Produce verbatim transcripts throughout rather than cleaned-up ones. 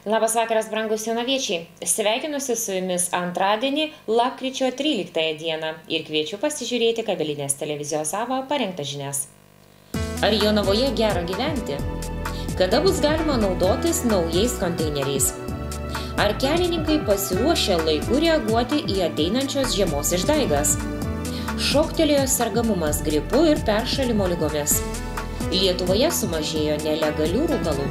Labas vakaras, brangus jonaviečiai. Sveikinuosi su jumis antradienį, lapkričio tryliktąją dieną ir kviečiu pasižiūrėti kabelinės televizijos savo parengtas žinias. Ar Jonavoje gera gyventi? Kada bus galima naudotis naujais konteineriais? Ar kelininkai pasiruošę laiku reaguoti į ateinančios žiemos išdaigas? Šoktelėjo sergamumas gripu ir peršalimo ligomis. Lietuvoje sumažėjo nelegalių rūkalų.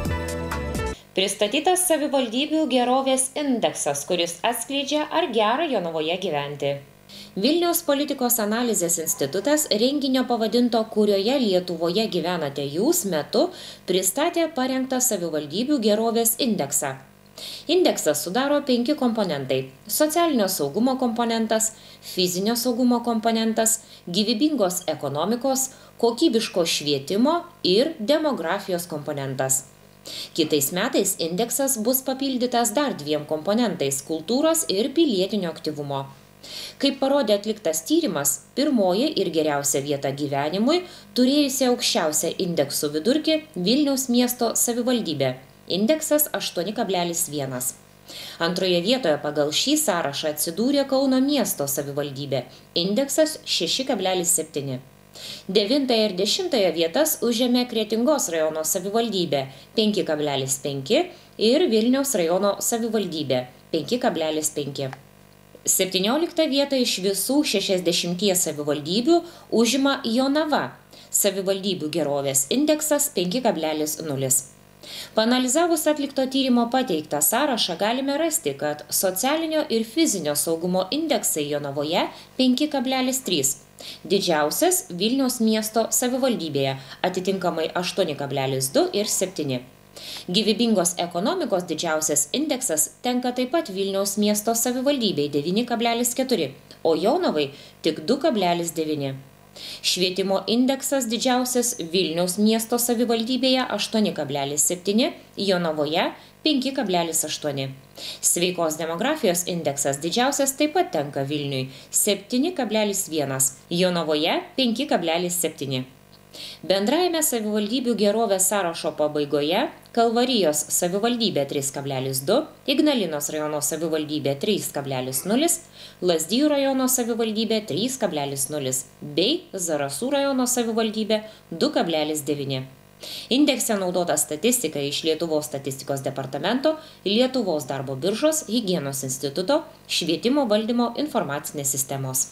Pristatytas savivaldybių gerovės indeksas, kuris atskleidžia, ar gera Jonavoje gyventi. Vilniaus politikos analizės institutas renginio pavadinto "Kurioje Lietuvoje gyvenate jūs" metu pristatė parengtą savivaldybių gerovės indeksą. Indeksas sudaro penki komponentai – socialinio saugumo komponentas, fizinio saugumo komponentas, gyvybingos ekonomikos, kokybiško švietimo ir demografijos komponentas. Kitais metais indeksas bus papildytas dar dviem komponentais – kultūros ir pilietinio aktyvumo. Kaip parodė atliktas tyrimas, pirmoji ir geriausia vieta gyvenimui turėjusi aukščiausią indeksų vidurkį Vilniaus miesto savivaldybė – indeksas aštuoni kablelis vienas. Antroje vietoje pagal šį sąrašą atsidūrė Kauno miesto savivaldybė – indeksas šeši kablelis septyni. Devintąją ir dešimtąją vietas užėmė Kretingos rajono savivaldybė penki kablelis penki ir Vilniaus rajono savivaldybė penki kablelis penki. Septynioliktą vietą iš visų šešiasdešimties savivaldybių užima Jonava, savivaldybių gerovės indeksas penki kablelis nulis. Paanalizavus atlikto tyrimo pateiktą sąrašą galime rasti, kad socialinio ir fizinio saugumo indeksai Jonavoje penki kablelis trys. Didžiausias Vilniaus miesto savivaldybėje, atitinkamai aštuoni kablelis du ir septyni. Gyvybingos ekonomikos didžiausias indeksas tenka taip pat Vilniaus miesto savivaldybei devyni kablelis keturi, o Jonavai tik du kablelis devyni. Švietimo indeksas didžiausias Vilniaus miesto savivaldybėje aštuoni kablelis septyni, Jonavoje penki kablelis aštuoni. Sveikos demografijos indeksas didžiausias taip pat tenka Vilniui septyni kablelis vienas, Jonavoje penki kablelis septyni. Bendrajame savivaldybių gerovės sąrašo pabaigoje Kalvarijos savivaldybė trys kablelis du, Ignalinos rajono savivaldybė trys kablelis nulis, Lazdijų rajono savivaldybė trys kablelis nulis bei Zarasų rajono savivaldybė du kablelis devyni. Indekse naudota statistika iš Lietuvos statistikos departamento, Lietuvos darbo biržos, higienos instituto, švietimo valdymo informacinės sistemos.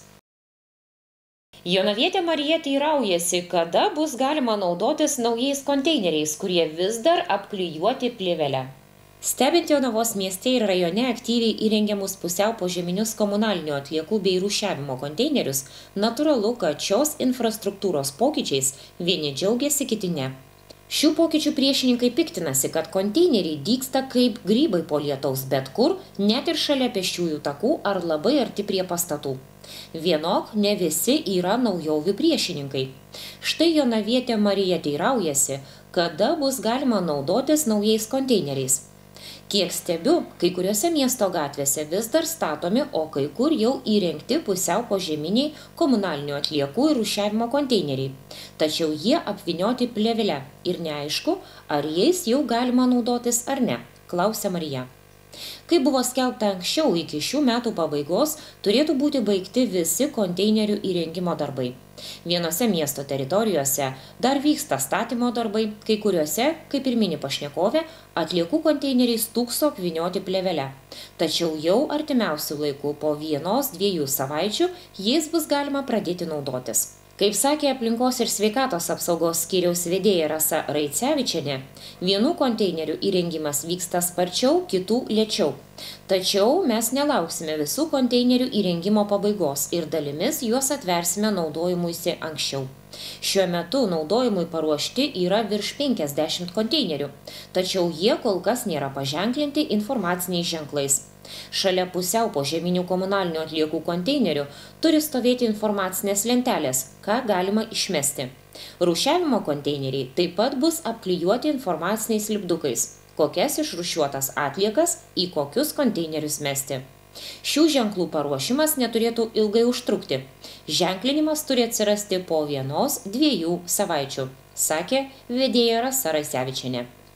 Jonavietė Marija teiraujasi, kada bus galima naudotis naujais konteineriais, kurie vis dar apklijuoti plėvele. Stebint Jonavos mieste ir rajone aktyviai įrengiamus pusiau požeminius komunalinių atliekų bei rūšiavimo konteinerius, natūralu, kad šios infrastruktūros pokyčiais vieni džiaugiasi, kiti ne. Šių pokyčių priešininkai piktinasi, kad konteineriai dygsta kaip grybai po lietaus bet kur, net ir šalia pėsčiųjų takų ar labai arti prie pastatų. Vienok ne visi yra naujovių priešininkai. Štai jonavietė Marija teiraujasi, kada bus galima naudotis naujais konteineriais. Kiek stebiu, kai kuriuose miesto gatvėse vis dar statomi, o kai kur jau įrengti pusiau požeminiai komunalinių atliekų ir rūšiavimo konteineriai. Tačiau jie apvynioti plėvele ir neaišku, ar jais jau galima naudotis ar ne, klausia Marija. Kaip buvo skelbta anksčiau, iki šių metų pabaigos turėtų būti baigti visi konteinerių įrengimo darbai. Vienose miesto teritorijose dar vyksta statymo darbai, kai kuriuose, kaip ir mini pašnekovė, atliekų konteineriai stūkso apvynioti plėvele. Tačiau jau artimiausių laikų po vienos dviejų savaičių jais bus galima pradėti naudotis. Kaip sakė aplinkos ir sveikatos apsaugos skyriaus vedėja Rasa Raicevičienė, vienų konteinerių įrengimas vyksta sparčiau, kitų lėčiau. Tačiau mes nelauksime visų konteinerių įrengimo pabaigos ir dalimis juos atversime naudojimuisi anksčiau. Šiuo metu naudojimui paruošti yra virš penkiasdešimt konteinerių, tačiau jie kol kas nėra paženklinti informaciniais ženklais. Šalia pusiau požeminių komunalinių atliekų konteinerių turi stovėti informacinės lentelės, ką galima išmesti. Rūšiavimo konteineriai taip pat bus apklijuoti informaciniais lipdukais, kokias išrūšiuotas atliekas į kokius konteinerius mesti. Šių ženklų paruošimas neturėtų ilgai užtrukti. Ženklinimas turi atsirasti po vienos, dviejų savaičių, sakė vedėja Rasa Raicevičienė.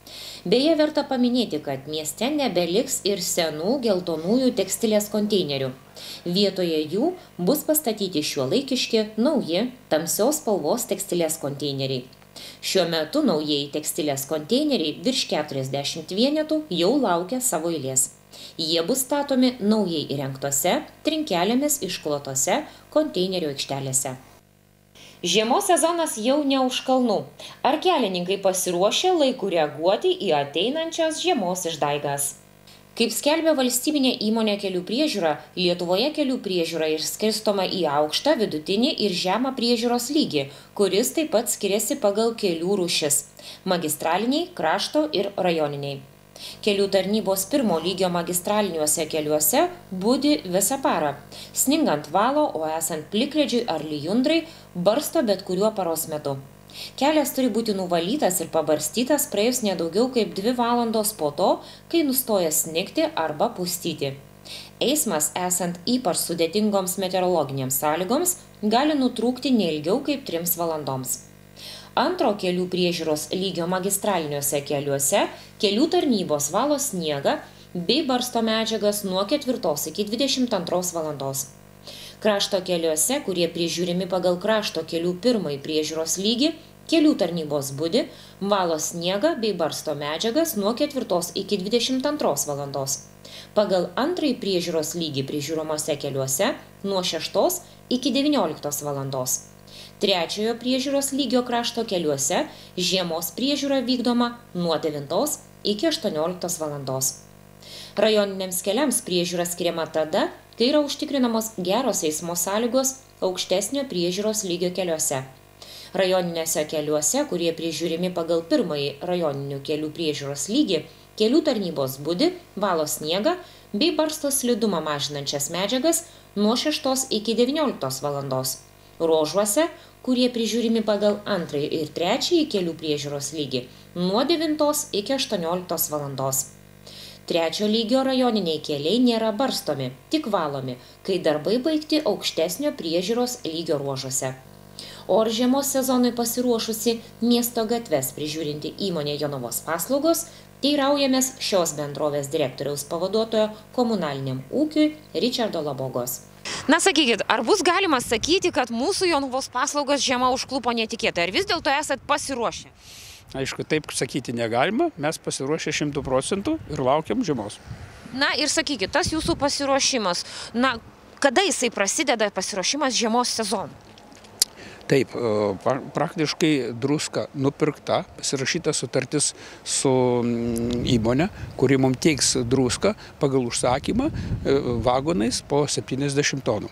Beje, verta paminėti, kad mieste nebeliks ir senų geltonųjų tekstilės konteinerių. Vietoje jų bus pastatyti šiuolaikiški, nauji, tamsios spalvos tekstilės konteineriai. Šiuo metu naujieji tekstilės konteineriai virš keturiasdešimt vienetų jau laukia savo eilės. Jie bus statomi naujai įrengtose, trinkelėmis išklotose konteinerių aikštelėse. Žiemos sezonas jau ne už kalnų. Ar kelininkai pasiruošę laiku reaguoti į ateinančias žiemos išdaigas? Kaip skelbia valstybinė įmonė Kelių priežiūra, Lietuvoje kelių priežiūra išskirstoma į aukštą, vidutinį ir žemą priežiūros lygį, kuris taip pat skiriasi pagal kelių rūšis – magistraliniai, krašto ir rajoniniai. Kelių tarnybos pirmo lygio magistraliniuose keliuose budi visą parą. Sningant valo, o esant plikledžiui ar lijundrai, barsto bet kuriuo paros metu. Kelias turi būti nuvalytas ir pabarstytas praėjus nedaugiau kaip dvi valandos po to, kai nustoja snigti arba pustyti. Eismas, esant ypač sudėtingoms meteorologinėms sąlygoms, gali nutrūkti neilgiau kaip trims valandoms. Antro kelių priežiūros lygio magistraliniuose keliuose kelių tarnybos valo sniegą bei barsto medžiagas nuo ketvirtos iki dvidešimt antros valandos. Krašto keliuose, kurie prižiūrimi pagal krašto kelių pirmąjį priežiūros lygį, kelių tarnybos budi, valo sniegą bei barsto medžiagas nuo ketvirtos iki dvidešimt antros valandos. Pagal antrąjį priežiūros lygį prižiūromose keliuose nuo šeštos iki devynioliktos valandos. Trečiojo priežiūros lygio krašto keliuose žiemos priežiūra vykdoma nuo devintos iki aštuonioliktos valandos. Rajoniniams keliams priežiūra skiriama tada, kai yra užtikrinamos geros eismo sąlygos aukštesnio priežiūros lygio keliuose. Rajoninėse keliuose, kurie prižiūrimi pagal pirmąjį rajoninių kelių priežiūros lygį, kelių tarnybos budi, valo sniegą bei barsto slidumą mažinančias medžiagas nuo šeštos iki devynioliktos valandos. Ruožuose, kurie prižiūrimi pagal antrąjį ir trečiąjį kelių priežiūros lygį, nuo devintos iki aštuonioliktos valandos. Trečio lygio rajoniniai keliai nėra barstomi, tik valomi, kai darbai baigti aukštesnio priežiūros lygio ruožuose. O ar žiemos sezonui pasiruošusi miesto gatves prižiūrinti įmonė Jonavos paslaugos, teiraujamės šios bendrovės direktoriaus pavaduotojo komunaliniam ūkiui Ričardo Labogos. Na, sakykit, ar bus galima sakyti, kad mūsų Jonavos paslaugos žiema užklupo netikėtai, ar vis dėlto esat pasiruošę? Aišku, taip sakyti negalima, mes pasiruošę šimtų procentų ir laukiam žiemos. Na ir sakykit, tas jūsų pasiruošimas, na, kada jisai prasideda pasiruošimas žiemos sezonui? Taip, praktiškai druska nupirkta, pasirašyta sutartis su įmonė, kuri mums teiks druską pagal užsakymą vagonais po septyniasdešimt tonų.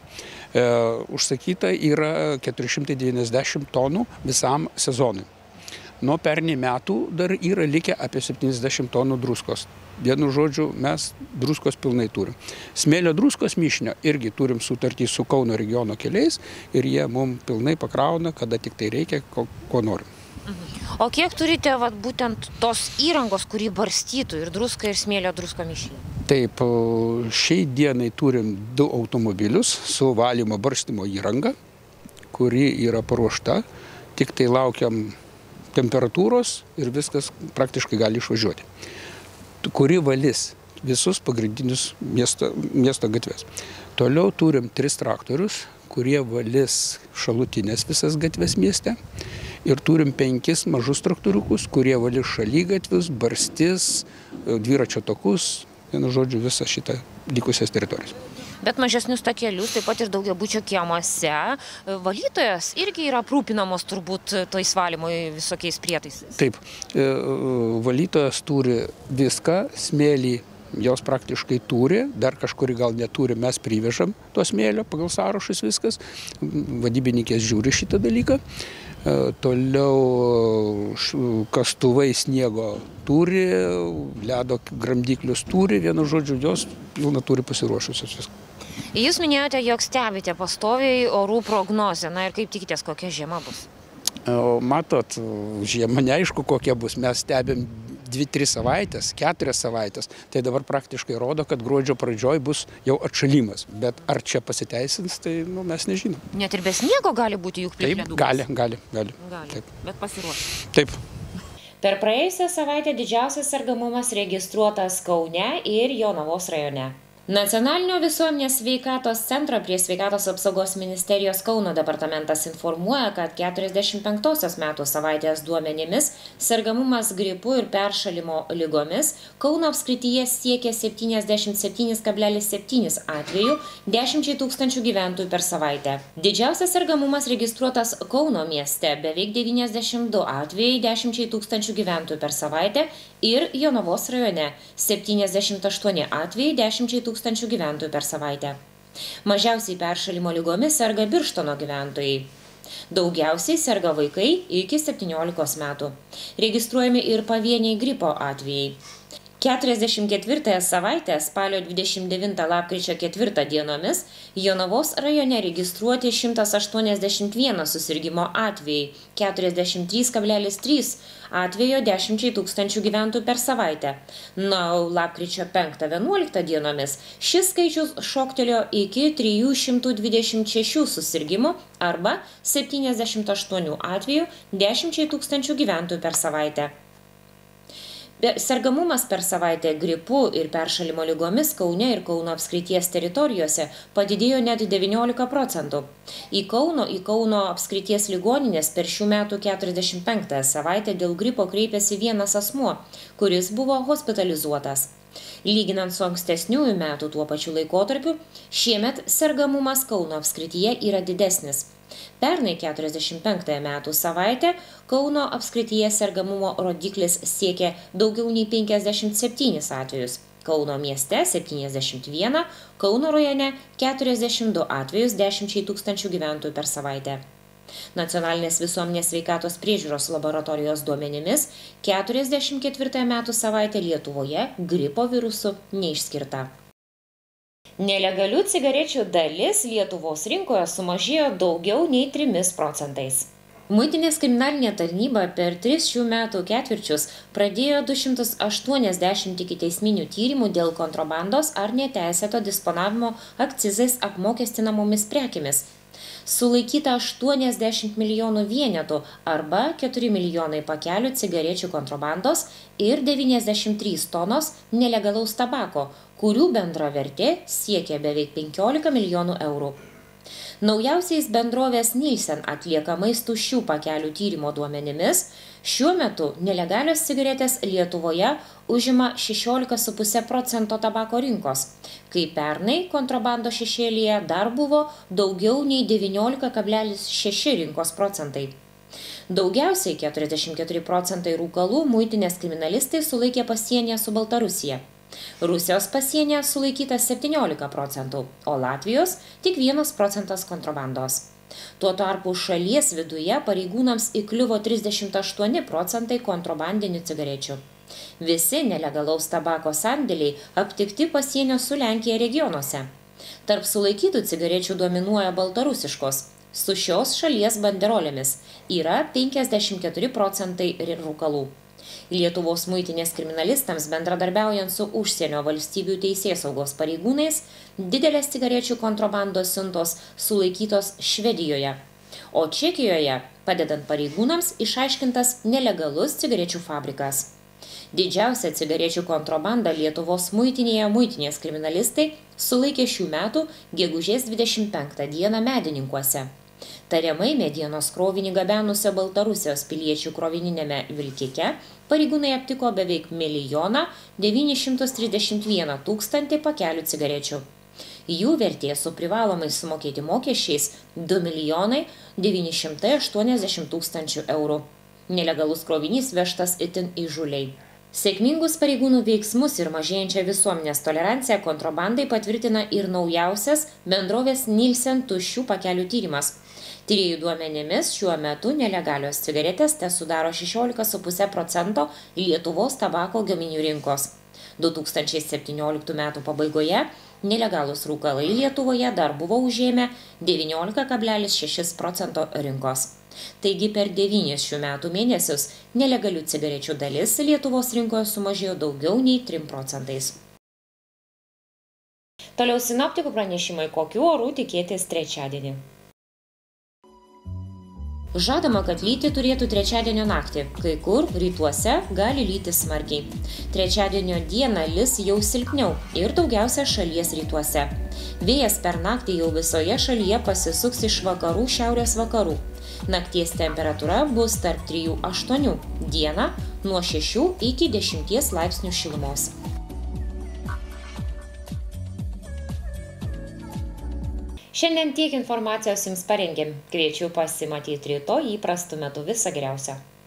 Užsakyta yra keturi šimtai devyniasdešimt tonų visam sezonui. Nuo pernai metų dar yra likę apie septyniasdešimt tonų druskos. Vienu žodžiu, mes druskos pilnai turim. Smėlio druskos mišinio irgi turim sutartį su Kauno regiono keliais ir jie mums pilnai pakrauna, kada tik tai reikia, ko, ko norim. O kiek turite vat, būtent tos įrangos, kurį barstytų ir druską, ir smėlio drusko mišinį? Taip, šiai dienai turim du automobilius su valymo barstymo įranga, kuri yra paruošta, tik tai laukiam temperatūros ir viskas praktiškai gali išvažiuoti, kuri valys visus pagrindinius miesto, miesto gatves. Toliau turim tris traktorius, kurie valys šalutinės visas gatves mieste ir turim penkis mažus traktoriukus, kurie valys šalygatvius, barstys, dviračio takus, vienu žodžiu, visą šitą likusias teritorijas. Bet mažesnius takelius, taip pat ir daugiabučio kiemuose, valytojas irgi yra aprūpinamos turbūt tais valymui visokiais prietaisais. Taip, valytojas turi viską, smėlį jos praktiškai turi, dar kažkurį gal neturi, mes privežam to smėlio, pagal sąrašus viskas, vadybininkės žiūri šitą dalyką. Toliau kastuvai sniego turi, ledo gramdiklius turi, vienu žodžiu, jos pilna turi pasiruošusios viską. Jūs minėjote, jog stebite pastoviai orų prognozę, na ir kaip tikitės, kokia žiema bus? Matot, žiema neaišku kokia bus, mes stebim dvi tris savaitės, keturias savaitės, tai dabar praktiškai rodo, kad gruodžio pradžioj bus jau atšalimas, bet ar čia pasiteisins, tai nu, mes nežinom. Net ir be sniego gali būti juk plikledūgas? Taip, gali, gali, gali. Gali, taip. Bet pasiruošę. Taip. Per praėjusią savaitę didžiausias sergamumas registruotas Kaune ir Jonavos rajone. Nacionalinio visuomenės sveikatos centro prie Sveikatos apsaugos ministerijos Kauno departamentas informuoja, kad keturiasdešimt penktosios metų savaitės duomenimis sergamumas gripu ir peršalimo ligomis Kauno apskrityje siekia septyniasdešimt septyni kablelis septyni atvejų dešimčiai tūkstančių gyventojų per savaitę. Didžiausias sergamumas registruotas Kauno mieste beveik devyniasdešimt du atvejai dešimčiai tūkstančių gyventojų per savaitę ir Jonavos rajone septyniasdešimt aštuoni atvejai dešimčiai tūkstančių gyventojų per savaitę. Mažiausiai peršalimo ligomis serga Birštono gyventojai. Daugiausiai serga vaikai iki septyniolikos metų. Registruojami ir pavieniai gripo atvejai. keturiasdešimt ketvirtąją savaitę spalio dvidešimt devintą lapkričio ketvirtą dienomis Jonavos rajone registruoti šimtas aštuoniasdešimt vienas susirgimo atvejai, keturiasdešimt trys kablelis trys atvejo dešimčiai tūkstančių gyventojų per savaitę. Na, lapkričio penktą vienuoliktą dienomis šis skaičius šoktelėjo iki trijų šimtų dvidešimt šešių susirgimų arba septyniasdešimt aštuonių atvejų dešimčiai tūkstančių gyventojų per savaitę. Sergamumas per savaitę gripu ir peršalimo ligomis Kaune ir Kauno apskrities teritorijose padidėjo net devyniolika procentų. Į Kauno, į Kauno apskrities ligoninės per šių metų keturiasdešimt penktąją savaitę dėl gripo kreipėsi vienas asmuo, kuris buvo hospitalizuotas. Lyginant su ankstesniųjų metų tuo pačiu laikotarpiu, šiemet sergamumas Kauno apskrityje yra didesnis. Pernai keturiasdešimt penktąją metų savaitę Kauno apskrityje sergamumo rodiklis siekė daugiau nei penkiasdešimt septynis atvejus. Kauno mieste septyniasdešimt vieną, Kauno rajone keturiasdešimt du atvejus dešimčiai tūkstančių gyventojų per savaitę. Nacionalinės visuomenės sveikatos priežiūros laboratorijos duomenimis keturiasdešimt ketvirtąją metų savaitę Lietuvoje gripo virusu neišskirta. Nelegalių cigarečių dalis Lietuvos rinkoje sumažėjo daugiau nei trimis procentais. Muitinės kriminalinė tarnyba per tris šių metų ketvirčius pradėjo du šimtus aštuoniasdešimt ikiteisminių tyrimų dėl kontrabandos ar neteisėto disponavimo akcizais apmokestinamomis prekėmis. Sulaikyta aštuoniasdešimt milijonų vienetų arba keturi milijonai pakelių cigarečių kontrabandos ir devyniasdešimt trys tonos nelegalaus tabako, kurių bendra vertė siekia beveik penkiolika milijonų eurų. Naujausiais bendrovės Nielsen atliekamais tuščių pakelių tyrimo duomenimis, šiuo metu nelegalios cigaretės Lietuvoje užima šešiolika kablelis penki procento tabako rinkos, kai pernai kontrabando šešėlyje dar buvo daugiau nei devyniolika kablelis šeši rinkos procentai. Daugiausiai keturiasdešimt keturi procentai rūkalų muitinės kriminalistai sulaikė pasienyje su Baltarusija. Rusijos pasienyje sulaikyta septyniolika procentų, o Latvijos tik vienas procentas kontrabandos. Tuo tarpu šalies viduje pareigūnams įkliuvo trisdešimt aštuoni procentai kontrabandinių cigarečių. Visi nelegalaus tabako sandėliai aptikti pasienio su Lenkija regionuose. Tarp sulaikytų cigarečių dominuoja baltarusiškos, su šios šalies banderolėmis yra penkiasdešimt keturi procentai rūkalų. Lietuvos muitinės kriminalistams bendradarbiaujant su užsienio valstybių teisėsaugos pareigūnais, didelės cigarečių kontrabandos siuntos sulaikytos Švedijoje, o Čekijoje, padedant pareigūnams, išaiškintas nelegalus cigarečių fabrikas. Didžiausią cigarečių kontrabandą Lietuvos muitinėje muitinės kriminalistai sulaikė šių metų gegužės dvidešimt penktą dieną Medininkuose. Tariamai medienos krovinį gabenusio Baltarusijos piliečių krovininėme vilkike pareigūnai aptiko beveik milijoną devynis šimtus trisdešimt vieną tūkstantį pakelių cigarečių. Jų vertė su privalomai sumokėti mokesčiais du milijonai devyni šimtai aštuoniasdešimt tūkstančių eurų. Nelegalus krovinys vežtas itin įžūliai. Sėkmingus pareigūnų veiksmus ir mažėjančią visuomenės toleranciją kontrabandai patvirtina ir naujausias bendrovės Nielsen tuščių pakelių tyrimas. Tyrėjų duomenimis šiuo metu nelegalios cigaretės tesudaro šešiolika kablelis penki procento Lietuvos tabako gaminių rinkos. du tūkstančiai septynioliktų metų pabaigoje nelegalūs rūkalai Lietuvoje dar buvo užėmę devyniolika kablelis šeši procento rinkos. Taigi per devynis šių metų mėnesius nelegalių cigarečių dalis Lietuvos rinkoje sumažėjo daugiau nei trim procentais. Toliau sinoptikų pranešimai, kokių orų tikėtis trečiadienį. Žadama, kad lyti turėtų trečiadienio naktį, kai kur rytuose gali lyti smarkiai. Trečiadienio dieną lis jau silpniau ir daugiausia šalies rytuose. Vėjas per naktį jau visoje šalyje pasisuks iš vakarų šiaurės vakarų. Nakties temperatūra bus tarp trijų aštuonių, dieną nuo šešių iki dešimties laipsnių šilumos. Šiandien tiek informacijos jums parengėm. Kviečiu pasimatyti rytoj įprastu metu. Viso geriausio.